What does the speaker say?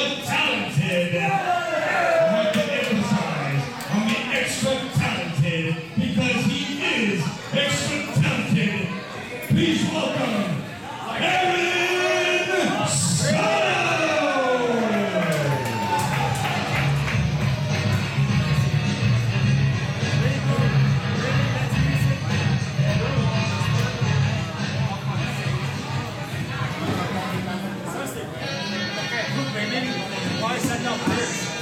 but talented. I want to emphasize on the extra talented because he is extra talented. Please welcome Aaron Sato! Why is that not